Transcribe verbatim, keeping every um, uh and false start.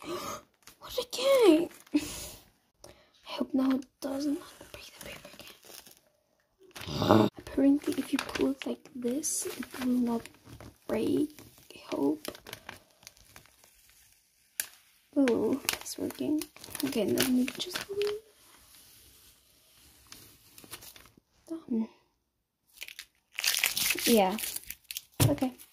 What again? I hope now it does not break the paper again. Apparently, if you pull it like this, it will not break. I hope. Oh, it's working. Okay, let me just done. Yeah. Okay.